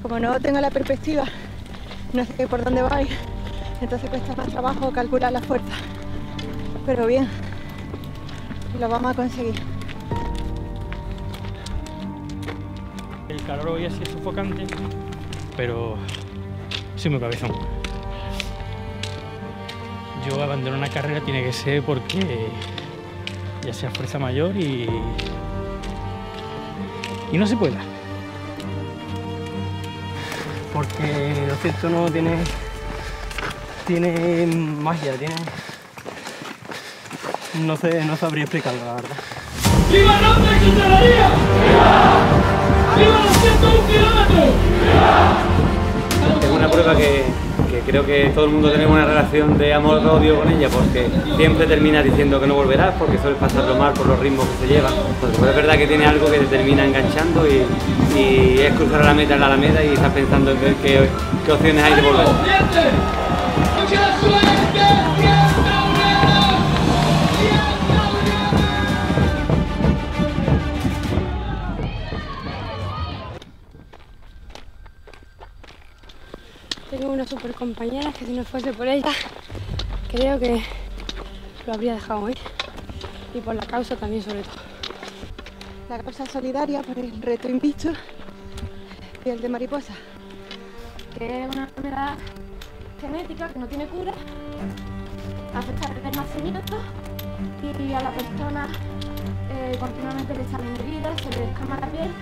como no tengo la perspectiva, no sé por dónde voy, entonces cuesta más trabajo calcular la fuerza. Pero bien, lo vamos a conseguir. El calor hoy así es sofocante, pero soy muy cabezón. Yo abandono una carrera tiene que ser porque ya sea fuerza mayor y no se pueda. Porque lo cierto no tiene magia, no sabría explicarlo, la verdad. ¡Viva Ronda y su Telería! ¡Viva! ¡Viva los 101 kilómetros! ¡Viva! Es una prueba que creo que todo el mundo tenemos una relación de amor-odio con ella, porque siempre terminas diciendo que no volverás, porque sueles pasarlo mal por los ritmos que se llevan. Pues es verdad que tiene algo que te termina enganchando y es cruzar a la meta en la Alameda y estás pensando en ver qué opciones hay de volver. Tengo una super compañera que si no fuese por ella, creo que lo habría dejado, ¿eh? Y por la causa también, sobre todo. La causa solidaria por el reto invicto piel de mariposa. Que es una enfermedad genética que no tiene cura, afecta desde el nacimiento y a la persona continuamente le salen heridas, se le descama la piel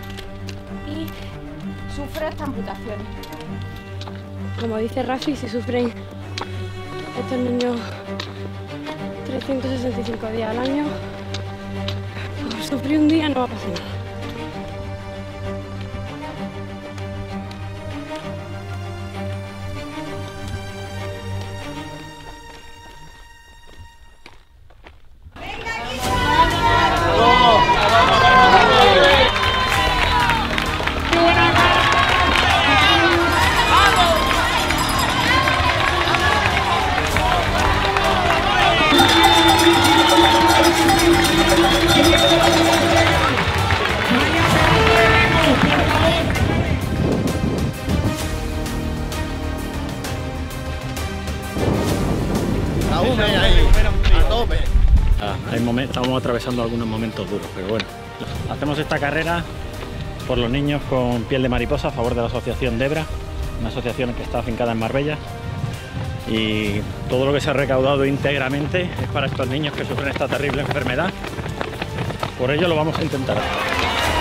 y sufre hasta amputaciones. Como dice Rafi, si sufren estos niños 365 días al año, por sufrir un día no va a pasar nada. Estamos atravesando algunos momentos duros, pero bueno, hacemos esta carrera por los niños con piel de mariposa a favor de la asociación Debra, una asociación que está afincada en Marbella, y todo lo que se ha recaudado íntegramente es para estos niños que sufren esta terrible enfermedad. Por ello lo vamos a intentar hacer.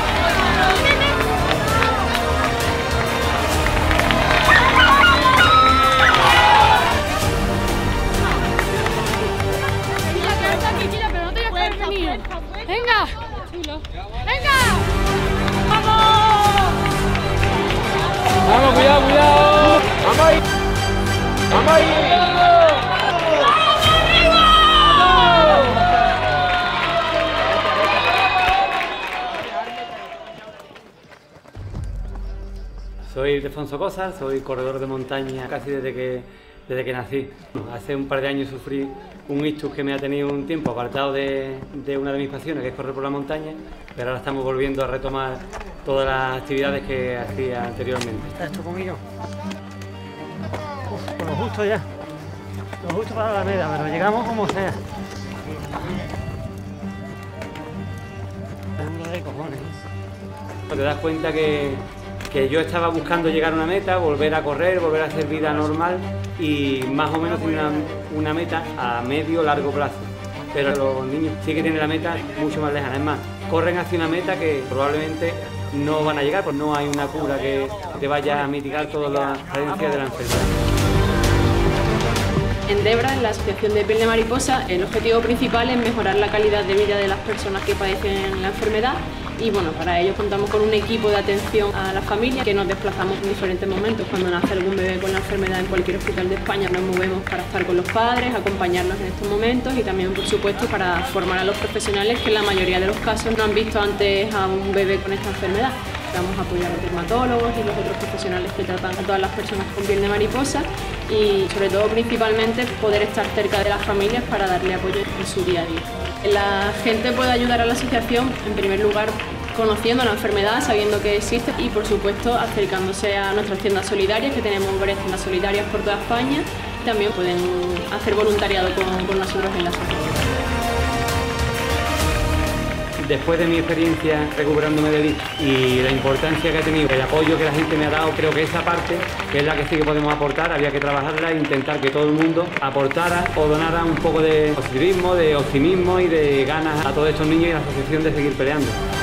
¡Venga! ¡Venga! ¡Vamos! ¡Vamos, cuidado, cuidado! ¡Vamos ahí! ¡Vamos ahí! ¡Vamos arriba! Soy Ildefonso Cosas, soy corredor de montaña casi desde que nací. Hace un par de años sufrí un ictus que me ha tenido un tiempo apartado de una de mis pasiones, que es correr por la montaña, pero ahora estamos volviendo a retomar todas las actividades que hacía anteriormente. ¿Está esto conmigo? Con lo justo ya. Lo justo para la meta, pero llegamos como sea. De cojones. Te das cuenta que yo estaba buscando llegar a una meta, volver a correr, volver a hacer vida normal y más o menos tiene una meta a medio largo plazo. Pero los niños sí que tienen la meta mucho más lejana. Es más, corren hacia una meta que probablemente no van a llegar, pues no hay una cura que te vaya a mitigar todas las carencias de la enfermedad. En Debra, en la Asociación de Piel de Mariposa, el objetivo principal es mejorar la calidad de vida de las personas que padecen la enfermedad. Y bueno, para ello contamos con un equipo de atención a la familia que nos desplazamos en diferentes momentos. Cuando nace algún bebé con la enfermedad en cualquier hospital de España nos movemos para estar con los padres, acompañarlos en estos momentos y también, por supuesto, para formar a los profesionales que en la mayoría de los casos no han visto antes a un bebé con esta enfermedad. Vamos a apoyar a los dermatólogos y los otros profesionales que tratan a todas las personas con piel de mariposa y, sobre todo, principalmente, poder estar cerca de las familias para darle apoyo en su día a día. La gente puede ayudar a la asociación, en primer lugar, conociendo la enfermedad, sabiendo que existe y por supuesto acercándose a nuestras tiendas solidarias, que tenemos varias tiendas solidarias por toda España. También pueden hacer voluntariado con nosotros en la asociación. Después de mi experiencia recuperándome de VIH y la importancia que ha tenido, el apoyo que la gente me ha dado, creo que esa parte, que es la que sí que podemos aportar, había que trabajarla e intentar que todo el mundo aportara o donara un poco de positivismo, de optimismo y de ganas a todos estos niños y a la asociación de seguir peleando.